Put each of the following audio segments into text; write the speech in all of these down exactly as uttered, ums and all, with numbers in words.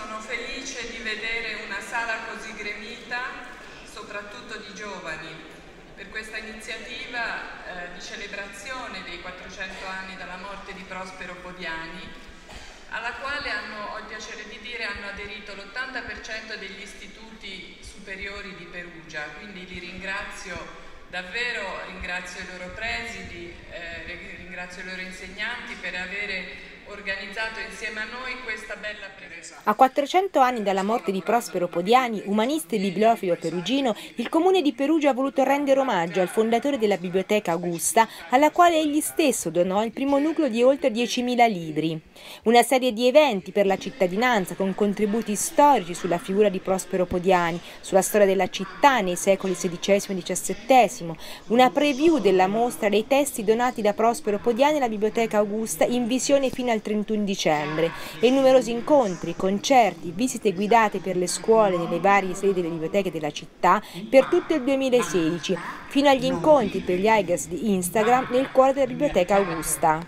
sono felice di vedere una sala così gremita, soprattutto di giovani, per questa iniziativa eh, di celebrazione dei quattrocento anni dalla morte di Prospero Podiani, alla quale hanno, ho il piacere di dire, hanno aderito l'ottanta per cento degli istituti superiori di Perugia, quindi li ringrazio davvero, ringrazio i loro presidi, eh, ringrazio i loro insegnanti per avere organizzato insieme a noi questa bella presa. A quattrocento anni dalla morte di Prospero Podiani, umanista e bibliofilo perugino, il comune di Perugia ha voluto rendere omaggio al fondatore della Biblioteca Augusta, alla quale egli stesso donò il primo nucleo di oltre diecimila libri. Una serie di eventi per la cittadinanza con contributi storici sulla figura di Prospero Podiani, sulla storia della città nei secoli sedicesimo e diciassettesimo, una preview della mostra dei testi donati da Prospero Podiani alla Biblioteca Augusta in visione fino al trentuno dicembre e numerosi incontri, concerti, visite guidate per le scuole nelle varie sedi delle biblioteche della città per tutto il duemilasedici, fino agli incontri per gli Higers di Instagram nel cuore della Biblioteca Augusta.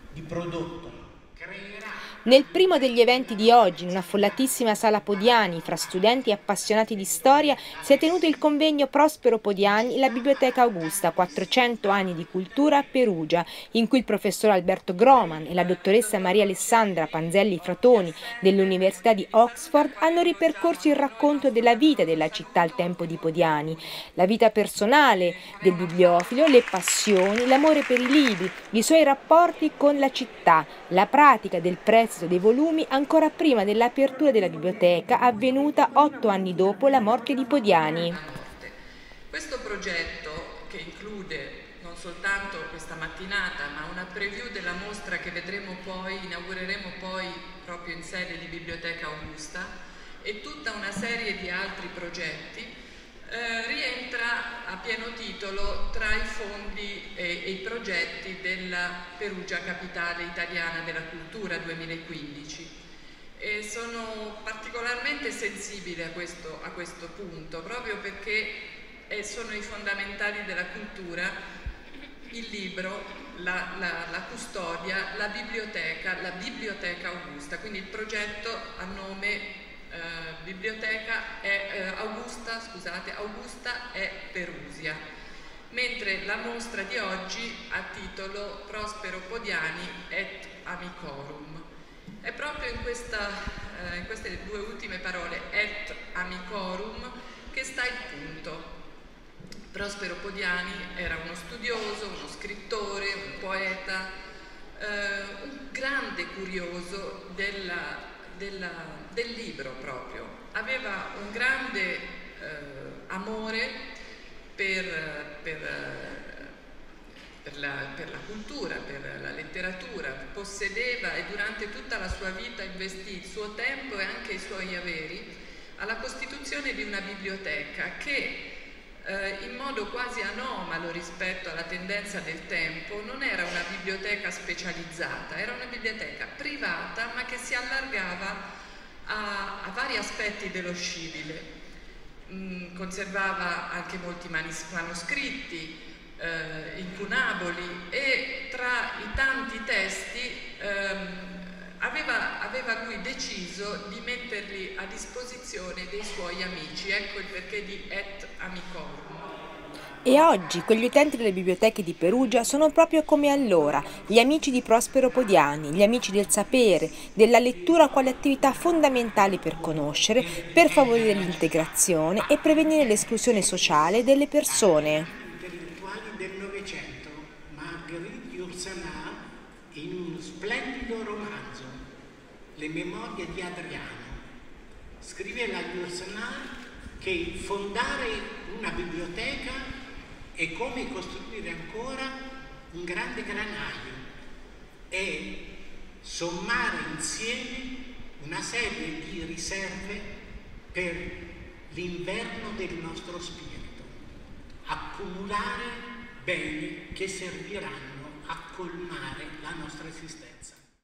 Nel primo degli eventi di oggi, in una affollatissima sala Podiani, fra studenti e appassionati di storia, si è tenuto il convegno Prospero Podiani e la Biblioteca Augusta, quattrocento anni di cultura a Perugia, in cui il professor Alberto Groman e la dottoressa Maria Alessandra Panzelli Fratoni dell'Università di Oxford hanno ripercorso il racconto della vita della città al tempo di Podiani, la vita personale del bibliofilo, le passioni, l'amore per i libri, i suoi rapporti con la città, la pratica del prestito dei volumi ancora prima dell'apertura della biblioteca avvenuta otto anni dopo la morte di Podiani. Questo progetto, che include non soltanto questa mattinata ma una preview della mostra che vedremo poi, inaugureremo poi proprio in sede di Biblioteca Augusta, e tutta una serie di altri progetti, Eh, rientra a pieno titolo tra i fondi e, e i progetti della Perugia Capitale Italiana della Cultura duemilaquindici. E sono particolarmente sensibile a questo, a questo punto, proprio perché eh, sono i fondamentali della cultura, il libro, la, la, la custodia, la biblioteca, la Biblioteca Augusta, quindi il progetto a nome Uh, biblioteca è uh, Augusta, scusate, Augusta è Perusia, mentre la mostra di oggi ha titolo Prospero Podiani et Amicorum. È proprio in, questa, uh, in queste due ultime parole, et Amicorum, che sta il punto. Prospero Podiani era uno studioso, uno scrittore, un poeta, uh, un grande curioso della Della, del libro proprio. Aveva un grande eh, amore per, per, per, la, per la cultura, per la letteratura, possedeva e durante tutta la sua vita investì il suo tempo e anche i suoi averi alla costituzione di una biblioteca che eh, in modo quasi anomalo rispetto alla tendenza del tempo non era una biblioteca specializzata, era una biblioteca privata ma che si allargava a, a vari aspetti dello scibile. Mm, conservava anche molti manoscritti, eh, incunaboli, e tra i tanti testi ehm, Aveva, aveva lui deciso di metterli a disposizione dei suoi amici, ecco il perché di et amicorum. E oggi quegli utenti delle biblioteche di Perugia sono proprio come allora, gli amici di Prospero Podiani, gli amici del sapere, della lettura quale attività fondamentale per conoscere, per favorire l'integrazione e prevenire l'esclusione sociale delle persone. Intellettuali del Novecento, Marguerite Yourcenar, in un splendido romanzo, Le memorie di Adriano, scriveva Yourcenar che fondare una biblioteca è come costruire ancora un grande granaio e sommare insieme una serie di riserve per l'inverno del nostro spirito, accumulare beni che serviranno a colmare la nostra esistenza.